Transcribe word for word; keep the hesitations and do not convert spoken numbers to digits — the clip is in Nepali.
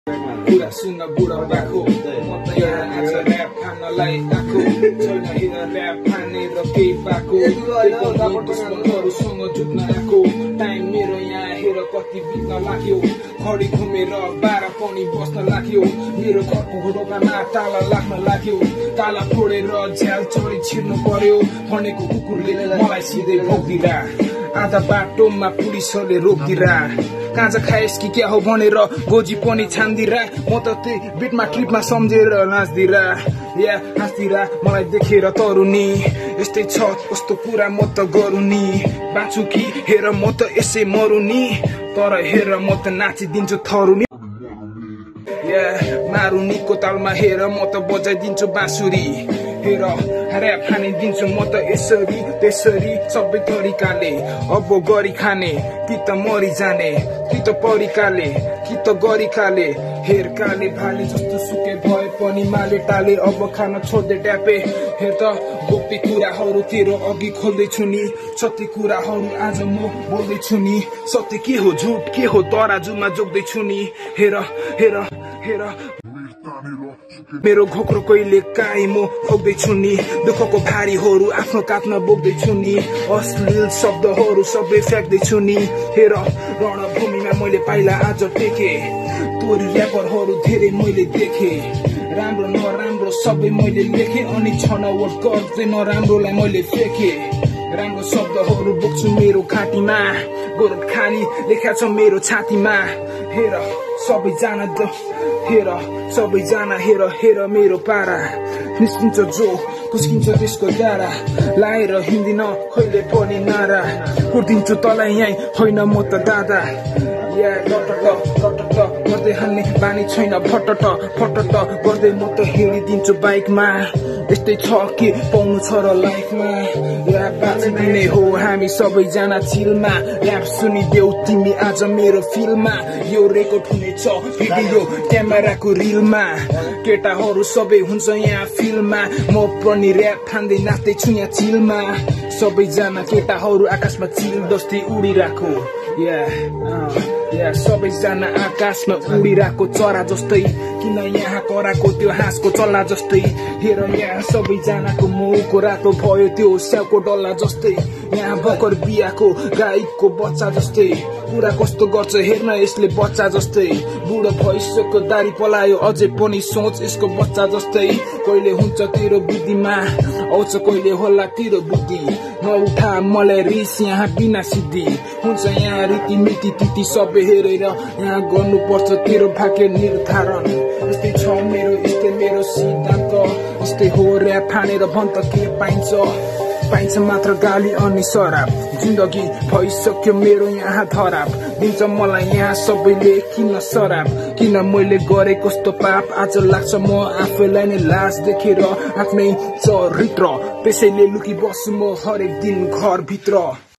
Kura suna buढा बाको म त यहाँ आज ऱ्याप खानलाई आएको छैन हेर ऱ्याप खाने र केही पाएको दुश्मनहरूसँग जुट्न आएको टाइम मेरो यहाँ हेर कति बित्न लाग्यो खडी घुमेर बाह्र पनि बस्न लाग्यो मेरो घरको ढोकामा ताला लाग्न लाग्यो ताला फोडेर झ्याल चढी छिर्नु पर्यो भनेको कुकुरले मलाई सिधै भोग्दिरा आधा बाटोमा पुलिसहरूले रोक्दिरा काँचा खाएस कि क्या हो भनेर गोजी पनि छान्दिरा म त त्यही बिटमा ट्रिपमा सम्झेर नाच्दिरा या हाँस्दिरा मलाई देखेर तरुनी यस्तै छ कस्तो कुरा म त गरुनी बाँचु कि हेर म त यसै मरुनी तर हेर म त नाचिदिन्छु थरुनी या मारुनीको तालमा हेर म त बजाइदिन्छु बाँसुरी हेर ऱ्याप खानिदिन्छु म त यसरी त्यसरी सबै तरिकाले अब गरी खाने कि त मरि जाने कि त परिकाले कि त गरिकाले हेरकाले भाले जस्तो सुके भए पनि माले टाले अब खान छोड्दै ट्यापे हेर त गोप्य कुराहरू तेरो अघि खोल्दैछु नि सत्य कुराहरू आज म बोल्दैछु नि सत्य के हो झुट के हो तराजुमा जोग्दैछु नि हेर हेर हेर मेरो घोक्रो कहिले काहीँ म खोक्दैछु नि दुःखको भारीहरू आफ्नो काखमा बोक्दैछु नि अश्लील शब्दहरू सबै फ्याँक्दैछु नि हेर रणभूमिमा मैले पाइला आज टेके तोरी ऱ्यापरहरू धेरै मैले देखे राम्रो नराम्रो सबै मैले लेखे अनि छनौट गर्दै नराम्रोलाई मैले फेके राम्रो शब्दहरू बोक्छु मेरो घाँटीमा गोरखानी लेखा छ मेरो छातीमा हेर सबैजना हेर सबैजना हेर हेर मेरो पारा निस्किन्छ जो कुस्किन्छ त्यसको डाँडा लाएर हिँड्दिन कहिले पनि नारा कुर्दिन्छु तँलाई यहीँ होइन म त दादा या टटट टटट गर्दै हाल्ने बानी छैन फटट फटट गर्दै म त हिँडिदिन्छु बाइकमा यस्तै छ के पाउनु छ र लाइफमा ऱ्याप बाँचिदिने हो हामी सबैजना चिलमा ऱ्याप सुनिदेऊ तिमी आज मेरो फिल्ममा यो रेकर्ड हुनेछ भिडियो क्यामेराको रिलमा केटाहरू सबै हुन्छ यहाँ फिल्ममा म पनि ऱ्याप खाँदै नाच्दैछु यहाँ चिलमा सबैजना केटाहरू आकाशमा चिल जस्तै उडिरहेको या या सबैजना आकाशमा उडिरहेको चरा जस्तै किन यहाँ कराको त्यो हाँसको चल्ला जस्तै हेर यहाँ सबैजनाको मुखको रातो भयो त्यो स्याउको डल्ला जस्तै यहाँ भर्खर बिहाको गाईको बच्चा जस्तै कुरा कस्तो गर्छ हेर्न यसले बच्चा जस्तै बुढो भइसक्यो दारी पलायो अझै पनि सोच यसको बच्चा जस्तै कहिले हुन्छ तेरो बुद्धिमा आउँछ कहिले होला तेरो बुद्धि नउठा मलाई रिस यहाँ बिना सिद्धि हुन्छ यहाँ रीतिमिति तिथि सबै हेरेर यहाँ गर्नुपर्छ तेरो भाग्य निर्धारण यस्तै छ मेरो यस्तै मेरो सिद्धान्त यस्तै हो ऱ्याप फानेर भन्छ के पाइन्छ पाइन्छ मात्र गाली अनि शराब जिन्दगी भइसक्यो मेरो यहाँ धराप दिन्छ मलाई यहाँ सबैले किन शराब किन मैले गरे कस्तो पाप आज लाग्छ म आफैलाई नै लाज देखेर आफ्नै चरित्र त्यसैले लुकी बस्छु म हरेक दिन घरभित्र